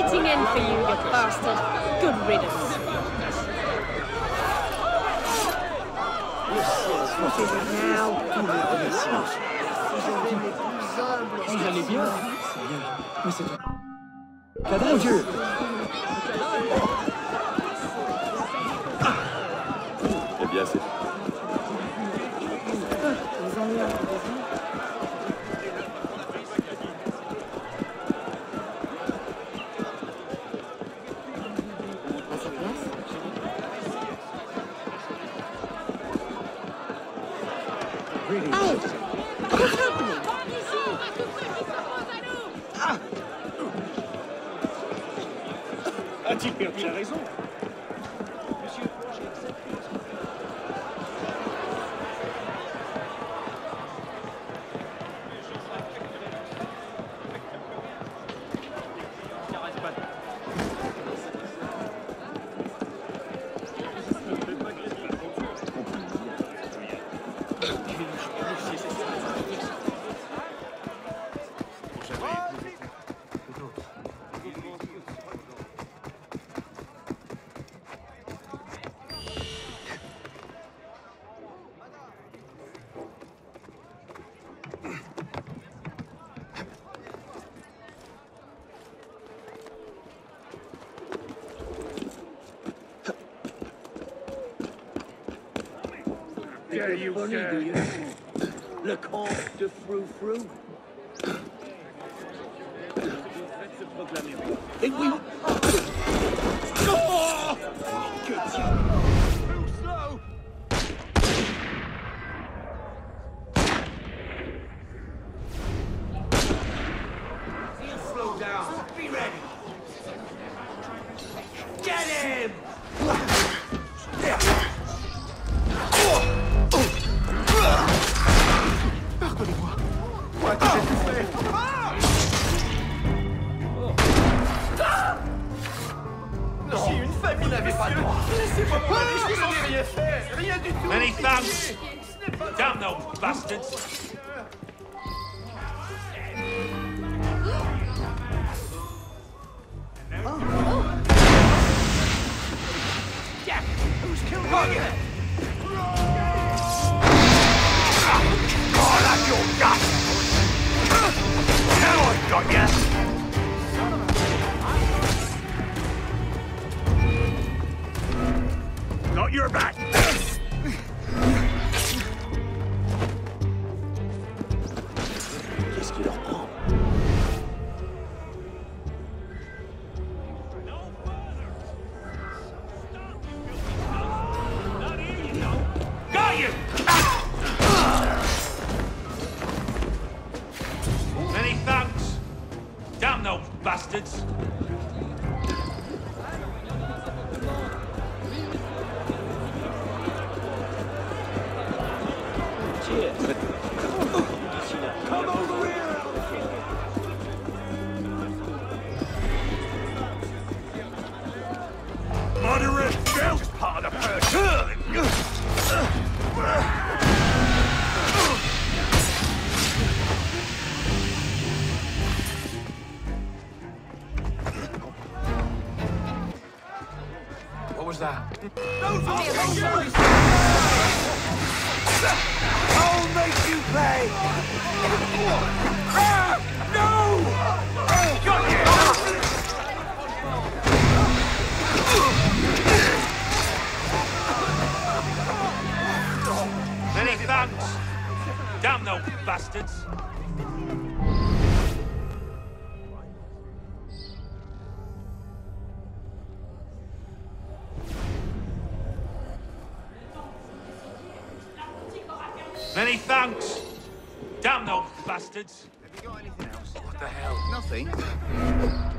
fitting in for you, you bastard. Good riddance. What is it now? Vous allez bien? Mais c'est un... Cadavre, Dieu! Eh bien, c'est... A-t-il perdu la raison? There you go. Le camp de Frou-Frou. Et oui. Oh! Que Dieu! Too slow. You slow down. Be ready. Get him! Pardonnez-moi. Quoi que j'ai pu faire? Si une famille n'avait pas le droit, laissez-moi mon avis, je n'ai rien fait, rien du tout. Many thanks. Damn those bastards. Jack, who's killed Hoarding? Call out your guts! Now I've got ya! Got your back! Qu'est-ce qui leur prend? Got you! Many thanks. Damn those bastards. Come over here! Moderate guilt is part of the purge. What was that? Those are soldiers! I'll make you pay! No! Got you! Many thanks. Damn those bastards. Many thanks. Damn those bastards. Have you got anything else? What the hell? Nothing.